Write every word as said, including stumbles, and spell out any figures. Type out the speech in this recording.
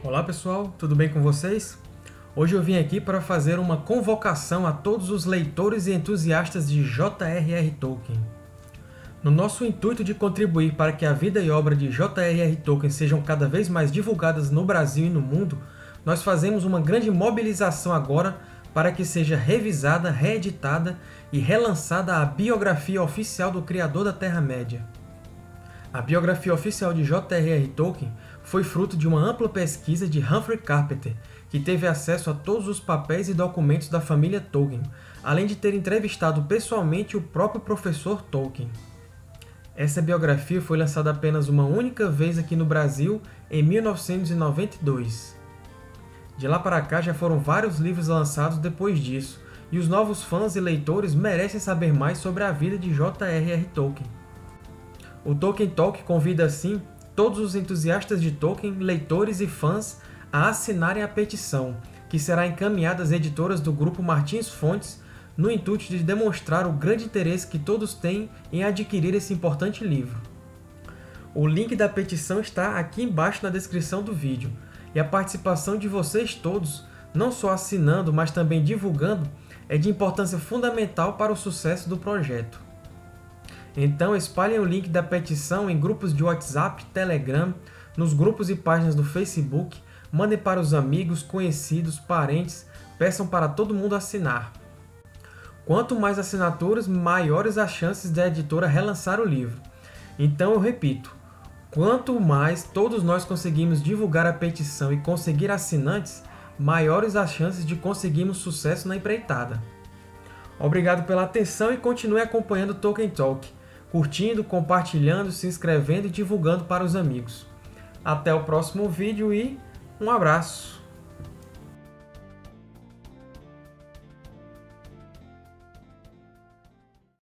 Olá pessoal, tudo bem com vocês? Hoje eu vim aqui para fazer uma convocação a todos os leitores e entusiastas de J R R Tolkien. No nosso intuito de contribuir para que a vida e obra de J R R Tolkien sejam cada vez mais divulgadas no Brasil e no mundo, nós fazemos uma grande mobilização agora para que seja revisada, reeditada e relançada a biografia oficial do criador da Terra-média. A biografia oficial de J R R Tolkien foi fruto de uma ampla pesquisa de Humphrey Carpenter, que teve acesso a todos os papéis e documentos da família Tolkien, além de ter entrevistado pessoalmente o próprio professor Tolkien. Essa biografia foi lançada apenas uma única vez aqui no Brasil, em mil novecentos e noventa e dois. De lá para cá já foram vários livros lançados depois disso, e os novos fãs e leitores merecem saber mais sobre a vida de J R R Tolkien. O Tolkien Talk convida, assim, todos os entusiastas de Tolkien, leitores e fãs a assinarem a petição, que será encaminhada às editoras do Grupo Martins Fontes, no intuito de demonstrar o grande interesse que todos têm em adquirir esse importante livro. O link da petição está aqui embaixo na descrição do vídeo, e a participação de vocês todos, não só assinando, mas também divulgando, é de importância fundamental para o sucesso do projeto. Então espalhem o link da petição em grupos de WhatsApp, Telegram, nos grupos e páginas do Facebook, mandem para os amigos, conhecidos, parentes, peçam para todo mundo assinar. Quanto mais assinaturas, maiores as chances da editora relançar o livro. Então eu repito, quanto mais todos nós conseguimos divulgar a petição e conseguir assinantes, maiores as chances de conseguirmos sucesso na empreitada. Obrigado pela atenção e continue acompanhando o Tolkien Talk, curtindo, compartilhando, se inscrevendo e divulgando para os amigos. Até o próximo vídeo e um abraço!